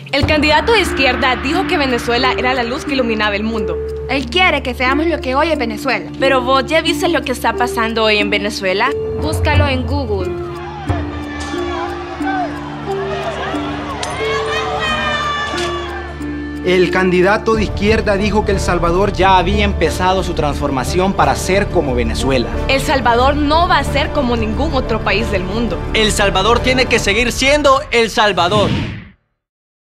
El candidato de izquierda dijo que Venezuela era la luz que iluminaba el mundo. Él quiere que seamos lo que hoy es Venezuela. Pero vos ya viste lo que está pasando hoy en Venezuela. Búscalo en Google. El candidato de izquierda dijo que El Salvador ya había empezado su transformación para ser como Venezuela. El Salvador no va a ser como ningún otro país del mundo. El Salvador tiene que seguir siendo El Salvador.